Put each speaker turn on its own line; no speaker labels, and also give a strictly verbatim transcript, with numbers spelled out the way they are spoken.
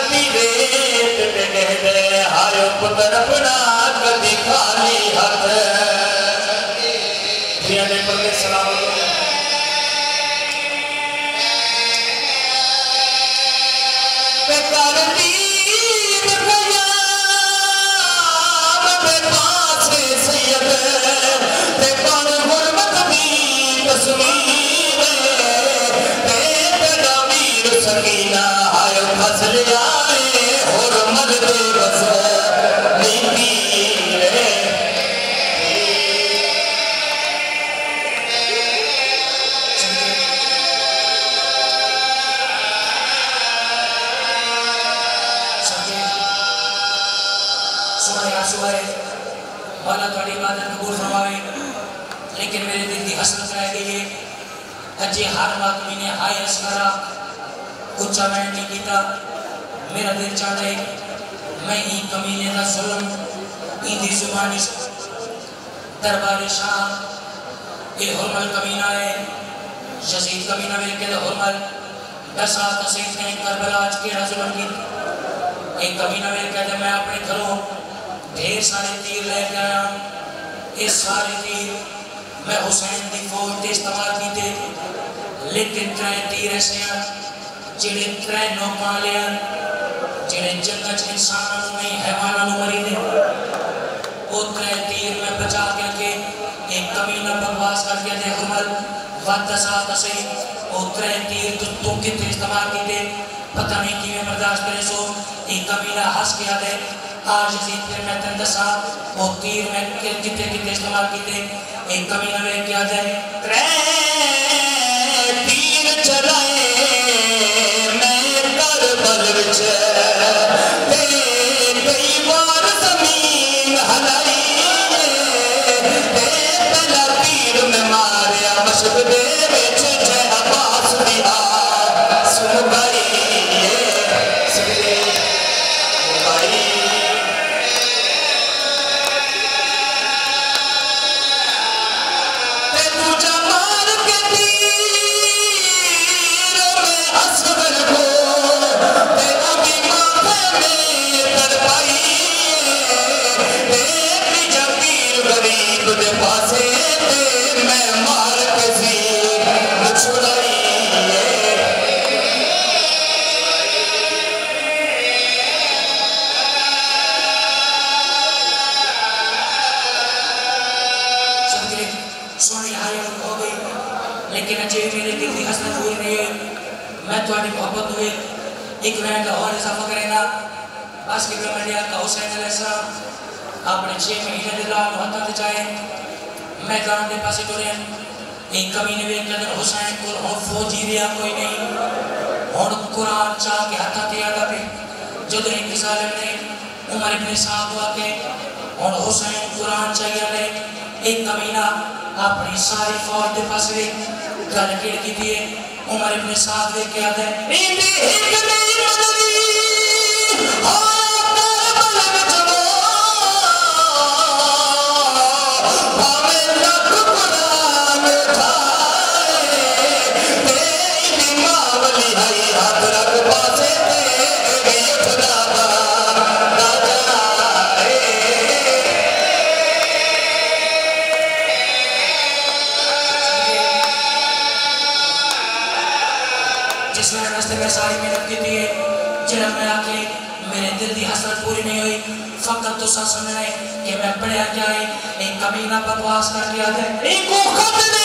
दी रेत पे कहते हायो पुत्र अपना कदी खाली हाथ दिया ने पर सलाम पे कर तीर गया पे पास सैयद ते पर गुरबत दी तस्वीर ते तेरा वीर सकीना हायो फसल आए और मर्द बस नीति रे वाला थोड़ी इबादत कबूल फरमावे लेकिन मेरे दिल की हसरत रह गई है अजे हर आदमी ने हाय असकरा उच्चा मैं नहीं किया मेरा दिल चाहता है मैं ही कमीने का जुल्म इंदी जुबानी दरबार शाह ये हुरमल कमीना है यजीद कमीना में के हुरमल दसा तसीद ने करबला आज के जुल्म की एक कमीना में कहते मैं अपने घरों ढेर सारे तीर लेके आया ये सारे तीर मैं हुसैन की फौज से इस्तेमाल किए लेकिन त्रै तीर ऐसे हैं जिन्हें त्रै नौका लिया जिन्हें जंगल च इंसानों नहीं हैवानों मरी ने वो त्रै तीर में बचा के एक कमीना बकवास कर दिया थे हुमल वादसा तसे वो त्रै तीर तो तुम कितने इस्तेमाल किए पता नहीं किਵੇਂ बर्दाश्त करे सो एक कमीना हंस के आते आज इसी फिर मैं तन दसा वो तीर में कितने कितने इस्तेमाल किए एक कमीना में क्या जाए त्रै तीर चलाए मैं करबल विच ते कई बार जमीन हलाई ते पहला तीर में मारया मशक दे विच जय अब्बास दी आ सुन गई लेकिन अजे मेरे दिल की हसरत पूरी नहीं हुई मैं तुम्हारी मोहब्बत हुई एक लाइन का और इजाफा करेगा बस कि मैं का हुसैन अलैहिस्सलाम अपने छह महीने के लाल हाथ ते जाए मैदान के पास टुरे एक कमीने वे कहते हुसैन को और फौजी रिया कोई नहीं और कुरान चा के हाथ ते याद पे जब एक साल ने उमर इब्न साहब आके और हुसैन कुरान चाहिए ले एक कमीना अपनी सारी फौज के पास वे गल केड़ की थी उमर इब्न साहब ने क्या दे इंदी एक नहीं मददी हो करबल विच वो भावे लख कुरान ठाए ते इंदी मावली हई हाथ रख पासे ते उठदा राजा रास्ते में सारी मेहनत की थी जिन्हें मैं आके मेरे दिल की हसरत पूरी नहीं हुई फकत तो समझना है कि मैं पढ़िया क्या है एक कमीना बकवास कर दिया है